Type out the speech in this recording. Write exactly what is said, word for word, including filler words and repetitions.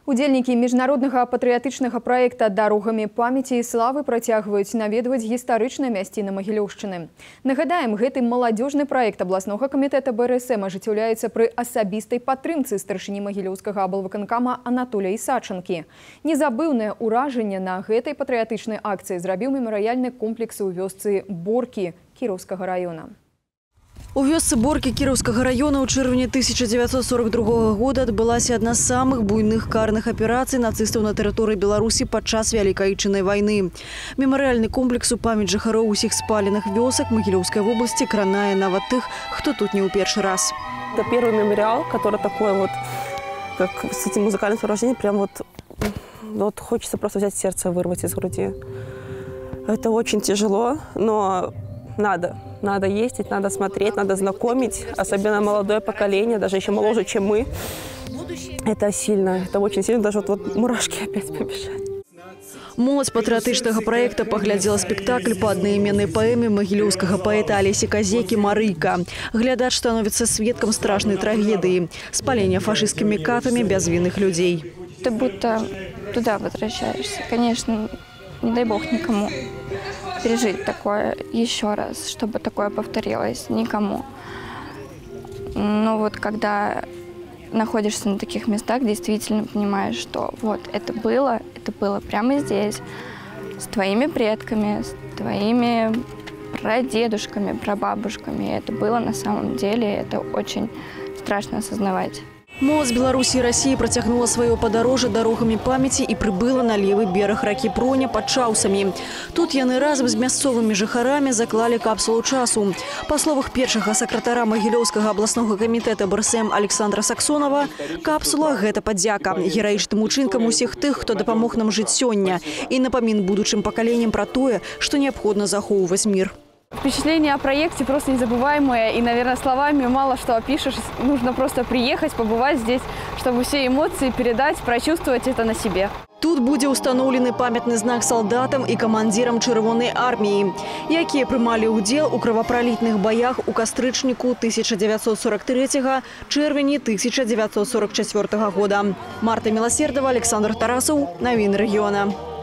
Удзельнікі міжнароднага патрыятычнага праекта «Дарогамі памяці і славы» працягваюць наведваць гістарычныя мясціны Магілёўшчыны. Нагадаем, гэты маладзёжны праект абласнога камітэта бэ эр эс эм ажыццяўляецца пры асабістай падтрымцы старшыні магілёўскага аблвыканкама Анатолія Ісачанкі. Незабыўнае ўражанне на гэтай патрыятычнай акцыі зрабіў мемарыяльны комплекс у вёсцы Боркі Кіроўскага раёна. У вёсцы Боркі Кіроўскага раёна ў чэрвені тысяча дзевяцьсот сорок другога года адбылася адна з самых буйных карных аперацый нацыстаў на тэрыторыі Беларусі падчас Вялікай Айчыннай вайны. Мемарыяльны комплекс у памяць жыхароў усіх спаленых вёсак Магілёўскай вобласці кранае нават тых, хто тут не ў першы раз. Это первый мемориал, который такой вот, как с этим музыкальным сопровождением, прям вот, вот хочется просто взять сердце, вырвать из груди. Это очень тяжело, но надо. Надо ездить, надо смотреть, надо знакомить, особенно молодое поколение, даже еще моложе, чем мы. Это сильно, это очень сильно, даже вот, вот мурашки опять побежали. Моладзь патрыятычнага праекта паглядзела спектакль па аднайменнай паэме магілёўскага паэта Алесі Казекі «Марыйка». Глядач становіцца сведкам страшнай трагедыі – спалення фашысцкімі катамі бязвінных людзей. Ты будто туда возвращаешься. Конечно, не дай бог никому пережить такое еще раз, чтобы такое повторилось, никому. Но вот когда находишься на таких местах, действительно понимаешь, что вот это было, это было прямо здесь, с твоими предками, с твоими прадедушками, прабабушками. Это было на самом деле, это очень страшно осознавать. Моладзь Беларусі і Расіі працягнула сваё падарожжа дарогамі памяці і прыбыла на левы бераг ракі Проня пад Чаўсамі. Тут яны разам з мясцовымі жыхарамі заклалі капсулу часу. Па словах першага сакратара Магілёўскага абласнога камітэта бэ эр эс эм Александра Саксонова, капсула – гэта падзяка гераічным учынкам усіх тых, хто дапамог нам жыць сёння, і напамін будучым пакаленням пра тое, што неабходна захоўваць мір. Впечатление о проекте просто незабываемое, и, наверное, словами мало что опишешь. Нужно просто приехать, побывать здесь, чтобы все эмоции передать, прочувствовать это на себе. Тут будзе ўстаноўлены памятны знак салдатам і камандзірам Чырвонай арміі, якія прымалі ўдзел у кровапралітных баях у кастрычніку тысяча дзевяцьсот сорок трэцяга, чэрвені тысяча дзевяцьсот сорок чацвёртага года. Марта Милосердова, Александр Тарасов. Навіны рэгіёна.